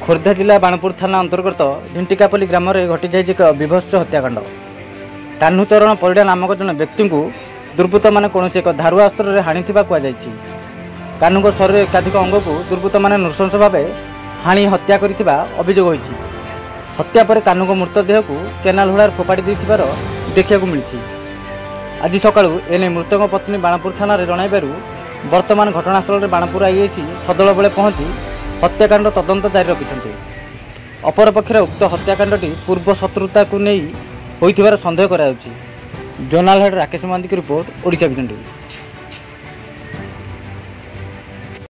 खोर्धा जिला बाणपुर थाना अंतर्गत ढिंटिकापल्ली ग्राम में घटी जाए एक विभत्स हत्याकांड। कान्हुचरण परिड़ा नामक जन व्यक्ति को दुर्बृत्त मैंने कौन एक धारुआ अस्त्र हाणी कहुई। कान्हू शरीर एकाधिक अंग को दुर्बृत्त मैंने नृशंस भाव हाणी हत्या कर अभियोग होती। हत्या पर कान्हू मृतदेह को केनाल हुड़ार फोपाड़ी देखा मिली। आज सकाळु एने मृतक पत्नी बाणपुर थाना जणाइबारु वर्तमान घटनास्थल में बाणपुर आईएसी सदल बेले पहुंची हत्याकांड तदंत जारी रखिछन्ते। अपरपक्षे उक्त हत्याकांडटी पूर्व शत्रुता को नहीं होइथिबार संदेह करायाउछि। जोनाल हेड राकेश महांती की रिपोर्ट, ओडिशा विजन टीवी।